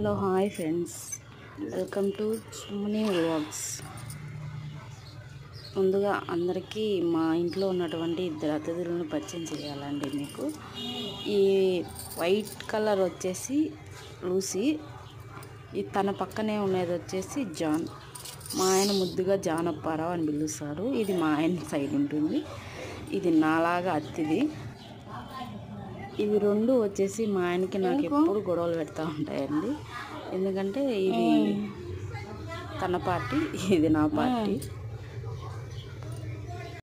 Hello hi friends, welcome to Chumni vlogs. ముందుగా అందరికీ మా ఇంట్లో ఉన్నటువంటి ఇద్దరు అతిథులను పరిచయం చేయాలండి. మీకు ఈ వైట్ కలర్ వచ్చేసి లూసీ, ఈ తన పక్కనే ఉన్నది వచ్చేసి జాన్. మా ఆయన ముద్దుగా జానప్పారావు అని పిలుస్తారు. ఇది మా ఆయన సైడ్ ఉంటుంది. ఇది నాలాగా అతిథి. ఇవి రెండు వచ్చేసి మా ఆయనకి నాకు ఎప్పుడు గొడవలు పెడతా ఉంటాయండి. ఎందుకంటే ఇది తన పార్టీ, ఇది నా పార్టీ.